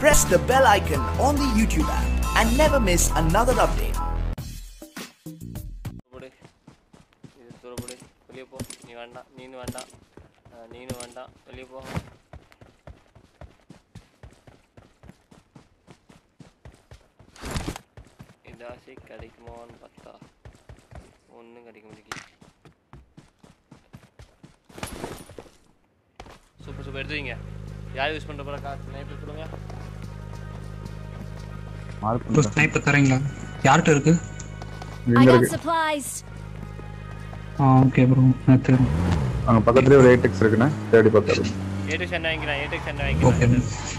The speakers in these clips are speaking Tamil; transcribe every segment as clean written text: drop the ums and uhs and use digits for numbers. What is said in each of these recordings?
press the bell icon on the YouTube app and never miss another update. இதாசி கிடைக்குமோன்னு பார்த்தா ஒன்றும் கிடைக்க முடியல. சூப்பர் சூப்பர் எடுத்துவீங்க. யார் யூஸ் பண்ணுற போல ஸ்னைப்பர் சொல்லுங்க. ஸ்னைப்பர் தரீங்களா? யார்கிட்ட இருக்கு? I got supplies. Okay bro. நேத்து அங்க பக்கத்துலயே ஒரு 8x இருக்குண்ணே, தேடி பார்த்தாரு. 8x என்ன வாங்கிக்கலாம்? 8x என்ன வாங்கிக்கலாம்?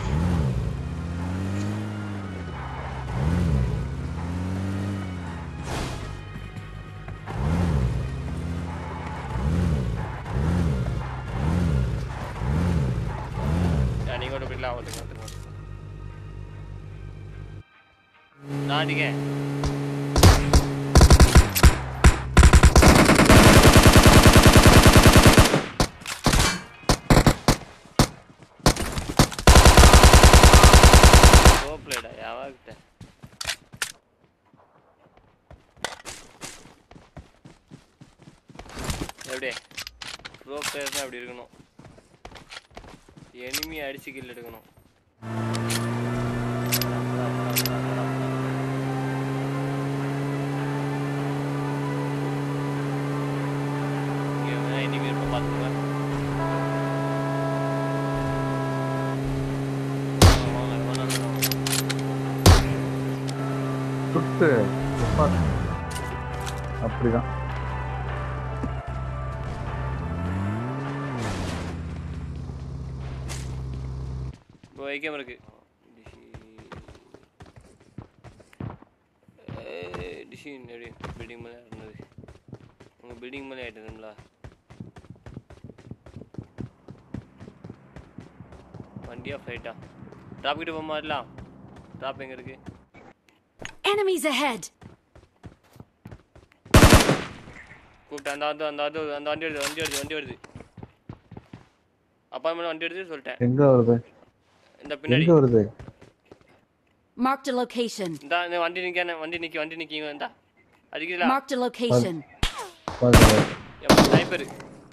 நீங்க கூட பிடிலாம் வந்துங்க. நாடிங்க எப்படியே ப்ரோ பிளேயர்னா அப்படி இருக்கணும். எனிமி அடிச்சு கில் எடுக்கணும். எனிமி இருப்ப பார்த்துக்கோங்க. அப்படிதான் வைக்கம் இருக்கு. டிஷின் எப்படி பில்டிங் மேலே இருந்தது? உங்கள் பில்டிங் மேலே ஆகிட்டுங்களா? வண்டியா ஃப்ளைட்டா? ட்ராப் கிட்ட போக மாதிரிலாம். ட்ராப் எங்கே இருக்கு? Enemies ahead. கூப்பிட்டேன். அந்த வண்டி வருது. அப்பாயின்மெண்ட் வண்டி எடுத்து சொல்லிட்டேன். எங்க வருது? இந்த பின்னாடி வருது. Marked a location. இந்த வண்டி நிக்கி வந்தா அடிக்குதா? Marked a location. ஸ்னைப்பர்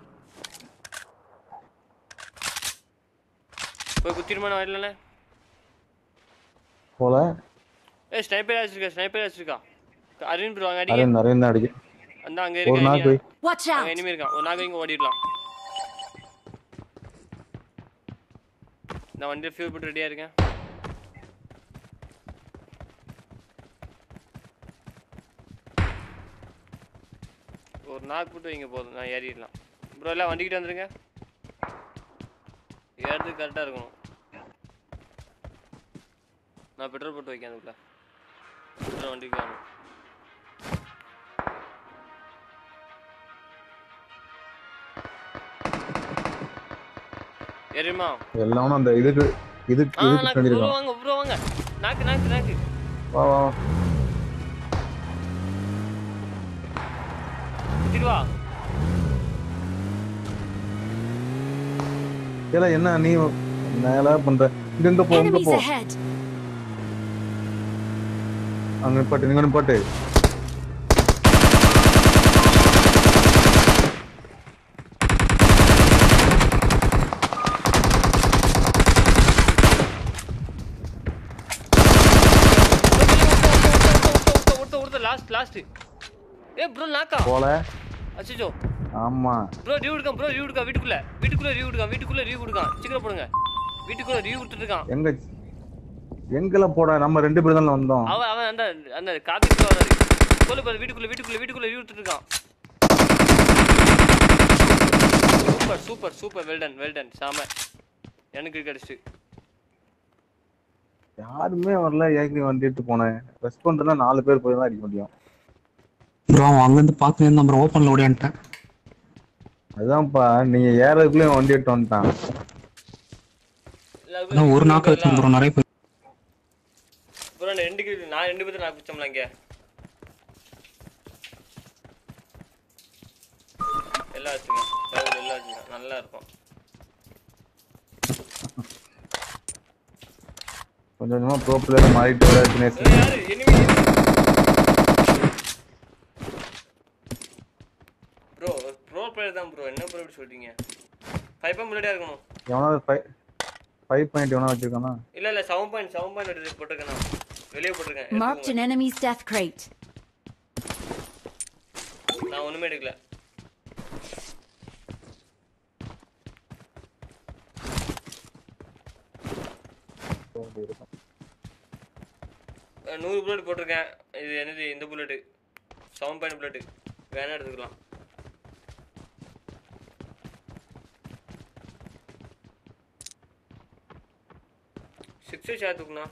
போய் குத்திரமான வரலனே போல. ஸ்னைப்பர் அடிச்சிருக்கா. அரவிந்த் ப்ரோ அங்க அடிங்க. அரவிந்த் அடிங்க. அந்த அங்க இருக்கு. Watch out. எனிமி இருக்கான். ஒரு நாங்க இங்க ஓடிடலாம். நான் வண்டியை ஃபியூல் போட்டு ரெடியாக இருக்கேன். ஒரு நாக்கு போட்டு வைங்க போதும், நான் ஏறிடலாம். ப்ரோ எல்லாம் வண்டிக்கிட்ட வந்துருங்க. ஏறது கரெக்டாக இருக்கணும். நான் பெட்ரோல் போட்டு வைக்கேன். அதுக்குள்ள வண்டிக்கு வரணும். ஏறிமா எல்லாம் அந்த இதுக்கு வாங்க ப்ரோ வாங்க. நாக்கு வா வா. ஏல என்ன நீ மேல பண்ற? இங்க போ. அங்க நிப்பாட்டு. லாஸ்ட் ப்ரோ நாக்கா போல. அச்சோ ஆமா ப்ரோ ரிவ்யூ எடுக்க வீட்டுக்குள்ள ரிவ்யூ கொடுக்கான். சீக்கிரம் போடுங்க. வீட்டுக்குள்ள ரிவ்யூ கொடுத்துட்டு இருக்கான். எங்கல போட? நம்ம ரெண்டு பேரும் தான் வந்தோம். அவன் அந்த காபி ப்ரோ வராரு. சொல்லு பாரு. வீட்டுக்குள்ள ரிவ்யூ கொடுத்துட்டு இருக்கான். சூப்பர் வெல்டன் சாம. எனக்கு கிடைச்சு யாருமே வரல. ஏகி வண்டி எடுத்து போனேன். ரெஸ்பாண்ட்னா 4 பேர் போய் தான் அடிக்க முடியும். ப்ரோ அங்க இருந்து பாத்து நம்ம ஓபன்ல ஓடிட்டேன். அதான்ப்பா நீங்க ஏறதுக்குள்ள வண்டி எடுத்து வந்துட்டான். ஒரு நாக்கு வச்சு ப்ரோ நிறைய பேர். ப்ரோ நான் 2 பேர் நான் குச்சம்ல இங்க. எல்லாம் வச்சுங்க. நல்லா இருக்கும். கொஞ்சம் கொஞ்சமா ப்ரோ பிளேயர் மாறிட்டு வர தினேஷ். யாரு எனிமி ப்ரோ ப்ரோ பிளேயர் தான் ப்ரோ. என்ன ப்ரோ இப்படி சொல்றீங்க? 5 பாயிண்ட் முன்னாடியே இருக்கணும். எவனாவது 5 பாயிண்ட் எவனா வச்சிருக்கானா? இல்ல 7 பாயிண்ட் போட்டுருக்கேன் நான். வெளியே போட்டுருக்கேன். Marked an enemy's death crate. நான் ஒண்ணுமே எடுக்கல. நூறு புல்லட் போட்டிருக்கேன். இது என்னது இந்த புல்லட் 7 பாயிண்ட் புல்லட் வேணா எடுத்துக்கலாம். சிக்ஸ் சேர்த்துக்குண்ணா.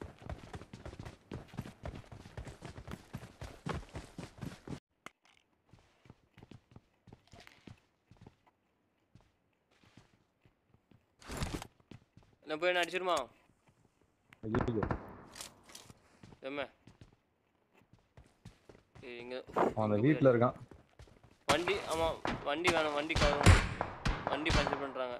நான் போய் என்ன அடிச்சிருமா? எம்ம இங்க அந்த வீட்ல இருக்கான். வண்டி ஆமா வண்டி வேணும். வண்டி காணும். வண்டி பஞ்சர் பண்றாங்க.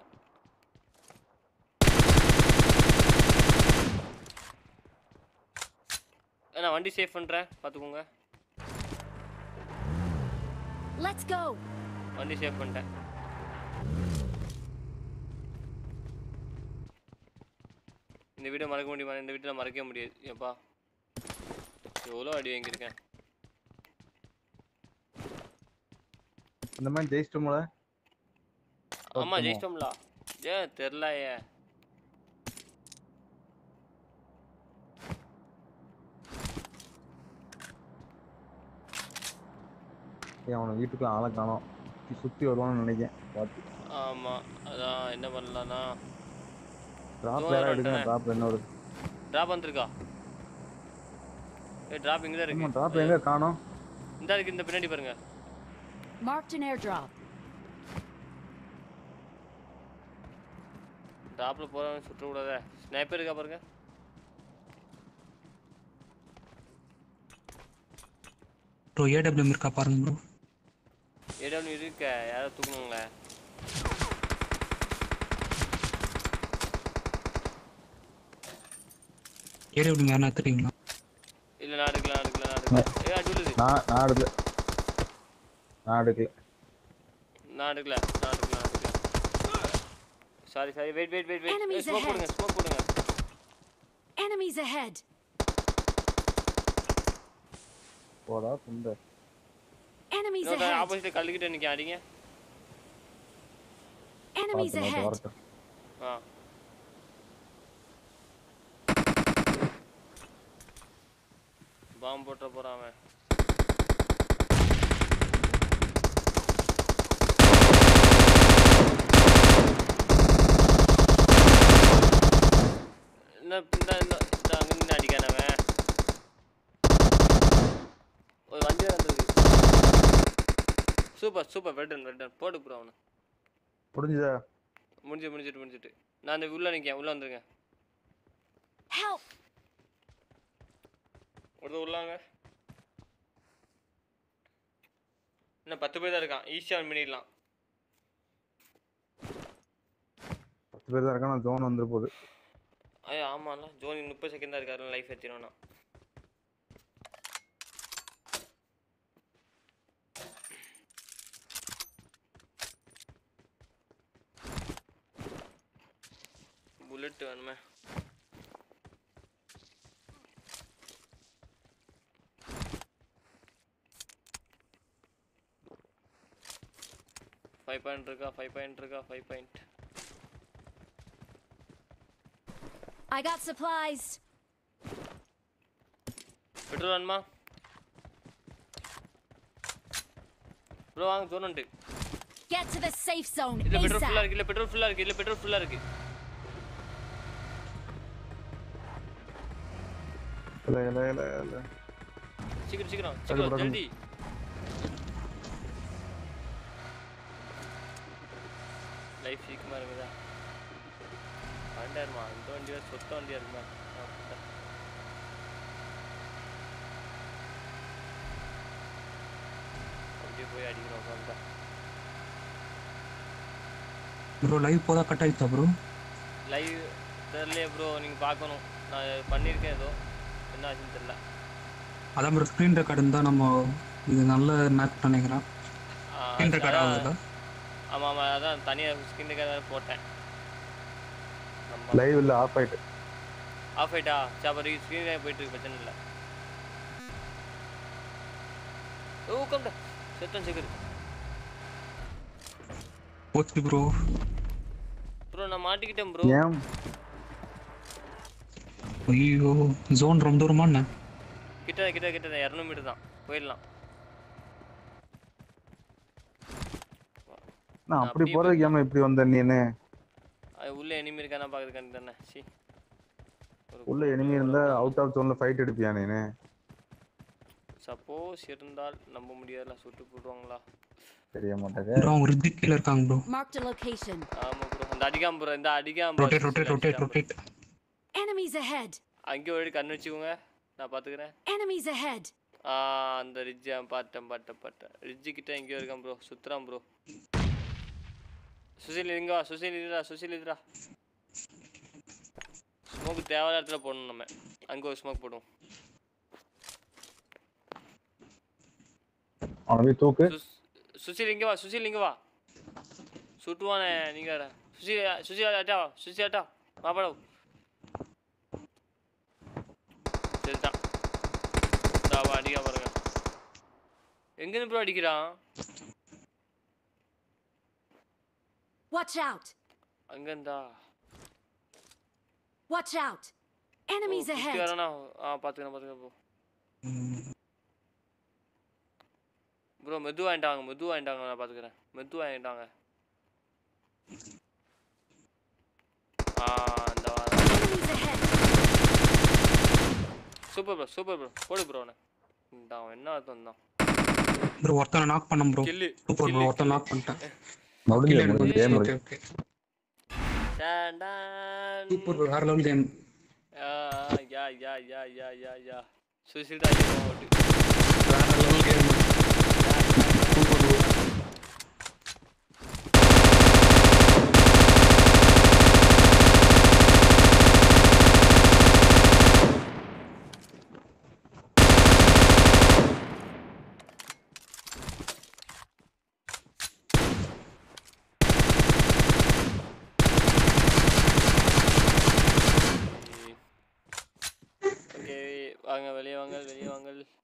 நான் வண்டி சேவ் பண்றேன் பாத்துக்கோங்க. Let's go. வண்டி சேவ் பண்ணிட்டேன். இந்த வீடியோ மறக்க முடியுமா? இந்த வீடியோ மறக்கவே முடியாது. ஏப்பா எவ்வளோ அடி வாங்கியிருக்கேன். இந்த மாதிரி ஜெயிச்சிட்டோம்ல. ஆமா ஜெயிச்சிட்டோம்ல. தெரியலையே. அவனை வீட்டுக்குள்ள ஆளை காணோம். சுத்தி வருவான்னு நினைக்கிறேன். பார்த்து. ஆமா அதான் என்ன பண்ணலாம்னா டிராப் வேற எடுக்கணும். டிராப் என்ன வருது? டிராப் வந்திருக்கா? டிராப் இங்க தான் இருக்கு. டிராப் எங்க காணோம்? இந்த இருக்கு இந்த பின்னாடி பாருங்க. Marked an airdrop. டிராப்ல போறவன் சுற்ற கூடாதே. ஸ்னைப்பர் இருக்கா பாருங்க. ப்ரோ ஏடபிள்யூஎம் இருக்கா பாருங்க ப்ரோ. ஏடபிள்யூ இருக்க யாரோ தூக்கணுங்களே. ஏடபிள்யூஎம் யாரா தெரியுங்களா? இல்ல நான் எடுக்கல. அடிக்குது. நான் எடுக்கல. Sorry wait. Enemies ஸ்மோக் போடுங்க. Enemies ahead. போடா புண்ட. Enemies நான் ahead. ஆப்போசிட்ல கல்லுக்கிட்ட நிக்க அடிங்க. Enemies ahead. பாம்பு போட்ட போறான் அவன். என்ன அங்க நின்று அடிக்கானவன். ஒரு வண்டி வந்தது. சூப்பர் வெல்டன் போடு ப்ரோ அவனை. முடிஞ்சிட்டு நான் அந்த உள்ள நிக்கேன். உள்ள வந்துருங்க. Help. ஒருத்தர் உள்ளாங்க. இன்னும் 10 பேர் தான் இருக்கான். ஈஸியா பண்ணிடலாம். 10 பேர் தான் இருக்கான். ஜோன் வந்துற போகுது. ஆமாண்ணா ஜோனி 30 செகண்ட் தான் இருக்காரு. லைஃப் ஏற்றினோன்னா புல்லட் வேணுமே. ஃபைவ் பாயிண்ட் இருக்கா. I got supplies. பெட்ரோல் வேணுமா ப்ரோ? வாங்க ஜோன் உண்டு. Get to the safe zone. இல்ல பெட்ரோல் ASAP. ஃபுல்லா இருக்கு. இல்ல. சீக்கிரம் ஜல்தி. லைஃப் சீக்கிரமா இருக்குதா? வண்டாருமா இந்த வண்டியா சொத்த வண்டியா இருக்குமா? அப்படியே போய் அடிக்கிறோம் உட்காந்தா. ப்ரோ லைவ் போதா கட் ஆயிடுச்சா ப்ரோ? லைவ் தெரியலையே ப்ரோ. நீங்க பார்க்கணும். நான் பண்ணியிருக்கேன் ஏதோ என்ன ஆச்சுன்னு தெரியல. அதான் ப்ரோ ஸ்க்ரீன் ரெக்கார்டு இருந்தால் நம்ம இது நல்ல மேப் நினைக்கிறேன். ஸ்க்ரீன் ரெக்கார்ட் ஆகுதுல்ல? ஆமாம் ஆமாம், அதான் தனியாக ஸ்கின் ரெக்கார்ட் போட்டேன். லைவ் இல்லை, ஆஃப் ஆயிட்டு. ஆஃப் ஆயிட்டா? சரி அப்போ ஸ்க்ரீன் ரெக்கார்ட் போயிட்டு இருக்கு, பிரச்சனை இல்லை. ஓ கம்டா செத்தன் சீக்கிரம். போச்சு ப்ரோ. ப்ரோ நான் மாட்டிக்கிட்டேன் ப்ரோ. ஏன் ஐயோ ஜோன் ரொம்ப தூரமா என்ன? கிட்ட 200 மீட்டர் தான், போயிடலாம். நான் அப்படி போறதுக்கு ஏமா இப்படி வந்த நீனு? அது உள்ள எனிமி இருக்கானா பாக்குறதுக்காண்டி தானே. சி உள்ள எனிமி இருந்தா அவுட் ஆஃப் ஜோன்ல ஃபைட் எடுப்பியா நீனு? சப்போஸ் இருந்தால் நம்ப முடியாதுல, சுட்டு போடுவாங்களா தெரிய மாட்டாங்க. ப்ரோ ஒரு ரிஜிக் கீழ இருக்காங்க ப்ரோ. Marked a location. ஆமா ப்ரோ, அந்த அடிக்காம ப்ரோ, இந்த அடிக்காம ப்ரோ. ரொட்டேட். Enemies ahead. அங்கே ஒரு கண்ணு வச்சுக்கோங்க, நான் பாத்துக்கிறேன். Enemies ahead. அந்த ரிட்ஜ் பார்த்தேன். ரிட்ஜ் கிட்ட எங்கேயோ இருக்கான் ப்ரோ, சுத்துறான் ப்ரோ. சுசில் இங்க வா, சுசில் இதுடா. ஸ்மோக் தேவையான இடத்துல போடணும் நம்ம. அங்கே ஒரு ஸ்மோக் போடுவோம். அவனை தூக்கு. சுசில் இங்க வா. சுட்டுவானே நீங்க வேற. சுசி ஆட்டா மாப்பாடோ. சரிதான், அடிக்கா பாருங்க. எங்கன்னு ப்ரோ அடிக்கிறான்? Watch out. அங்கண்டா. Watch out. Enemies ahead. வரனா? பாத்துக்கிறேன் ப்ரோ. ப்ரோ மெது வாங்கிட்டாங்க, நான் பாத்துக்கிறேன். மெது வாங்கிட்டாங்க. இந்த Enemies ahead. சூப்பர் ப்ரோ போடு ப்ரோ. அவன் என்ன அர்த்தம் தான் ப்ரோ ஒருத்தனை நாக் பண்ணேன் ப்ரோ. கில்லு. சூப்பர் ப்ரோ, ஒருத்தனை நாக் பண்ணிட்டேன். முடிஞ்சு கேம் ஓகே சூப்பர் ப்ரோ, வேற லெவல் கேம். யா சுசில் தான் அவுட். வேற லெவல் கேம். Super bro. வாங்க வெளியே வாங்க.